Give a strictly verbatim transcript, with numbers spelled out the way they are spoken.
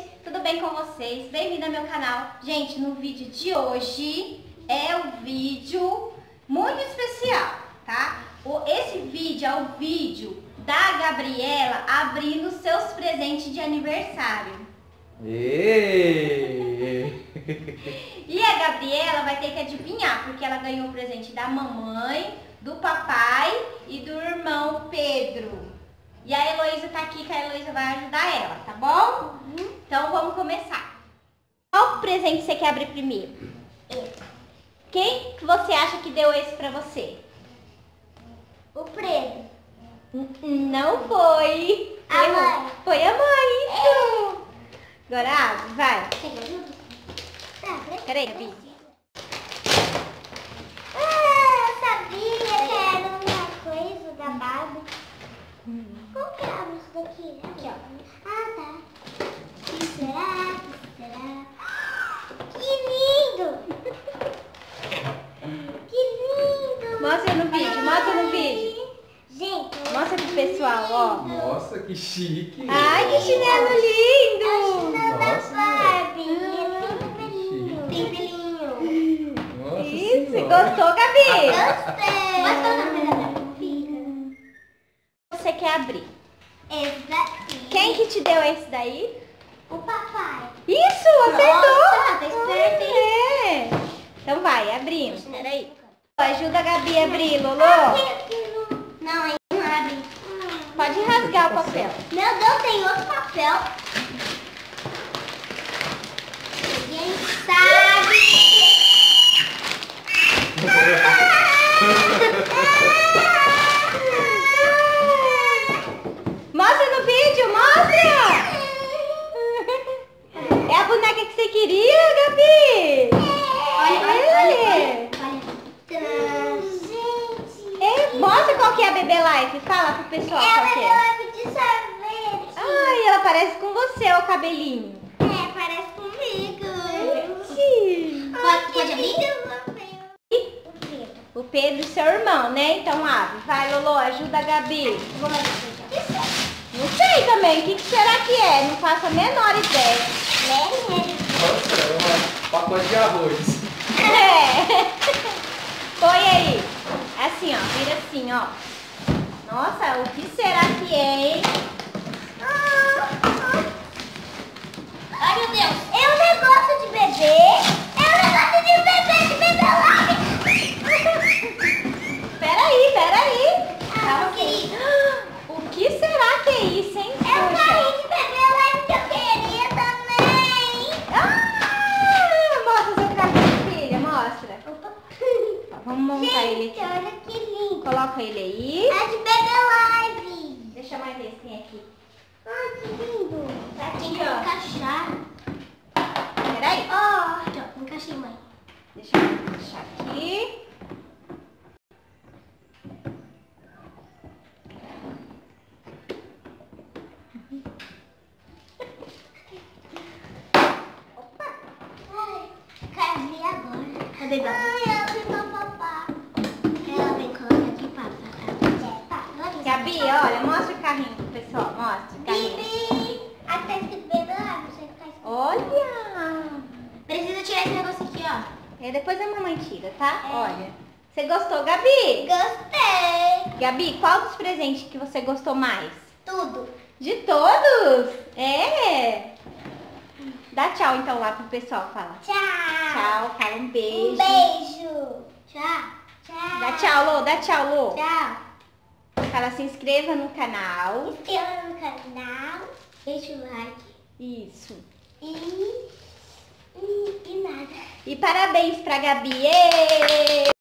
tudo bem com vocês? Bem-vindo ao meu canal. Gente, no vídeo de hoje é um vídeo muito especial, tá? Esse vídeo é o vídeo da Gabriela abrindo seus presentes de aniversário. E... e a Gabriela vai ter que adivinhar, porque ela ganhou o presente da mamãe, do papai e do irmão Pedro. E a Heloísa tá aqui, que a Heloísa vai ajudar ela, tá bom? Uhum. Então vamos começar. Qual presente você quer abrir primeiro? Eu. Quem que você acha que deu esse pra você? O Pedro. Não foi. A Errou. mãe. Foi a mãe, isso. Agora abre, vai. Você quer ajuda? Tá, Peraí, Gabi. Ah, eu sabia que era uma coisa da Barbie. Hum. Como que abre isso daqui? Aqui, ó. Ah, tá. O que será? O que será? Que lindo! Que lindo! Mostra no vídeo, mostra no vídeo. Gente, Mostra pro pessoal, ó. Nossa, que chique! Ai, que chinelo é o lindo! chinelo da Nossa, Barbie. que Tem pelinho. Tem pelinho. Nossa Isso, Senhora. gostou, Gabi? Gostei. Gostou da primeira? Fica. Você quer abrir? Esse daqui. Quem que te deu esse daí? O papai. Isso, acertou! Nossa, tá esperta, hein? É. Então vai, abrimos. Peraí. Ajuda a Gabi a abrir, Lolo. Não, aí não abre. Pode rasgar o papel. Meu Deus, tem outro papel. Ninguém sabe. Mostra no vídeo, mostra! É a boneca que você queria, Gabi? Olha, olha, olha, olha. É. É, mostra qual que é a Bebê Life. Fala pro pessoal É qual a que Bebê é. Life de sorvete. Ai, ela parece com você, o cabelinho. É, parece comigo. Sim. Pode, pode abrir? O Pedro, seu irmão, né? Então abre. Vai, Lolo, ajuda a Gabi. Vou abrir. Não sei também, o que, que será que é? Não faço a menor ideia. Nossa, é um pacote de arroz. É. Põe aí. Assim, ó. Vira assim, ó. Nossa, o que será que é, hein? Ai, meu Deus. É um negócio de bebê. É um negócio de bebê, de bebê live. Peraí, peraí. Ah, Calma, querido. O que será que é isso, hein? É um carrinho de bebê live que eu queria também. Ah, mostra seu carrinho, filha. Mostra. Opa. Tá, vamos montar ele Gente, aqui. olha que lindo. Coloca ele aí. É de bebê live. Deixa eu mais ver se tem aqui. Ai, que lindo. Tá aqui, Tem que ó. encaixar. Peraí. Ó, aqui, ó. Encaixei, mãe. Deixa eu encaixar aqui. Ai, quero abrir agora. Cadê, Gabi? Ai, ela vem com o papá. Ela vem colocar aqui, papá. Gabi, olha, mostra o carrinho pro pessoal. Mostra o carrinho. Bibi. Aqui tá escrito bebê live. Você tá escrito. Olha! Precisa tirar esse negócio aqui, ó. E depois a mamãe tira, tá? É. Olha. Você gostou, Gabi? Gostei. Gabi, qual dos presentes que você gostou mais? Tudo. De todos? É! Dá tchau então lá pro pessoal, fala. Tchau. Tchau, fala um beijo. Um beijo. Tchau. Tchau. Dá tchau, Lô, dá tchau, Lô. Tchau. Fala, se inscreva no canal. Inscreva no canal. Deixa o like. Isso. E... E, e nada. E parabéns pra Gabi. Êêê!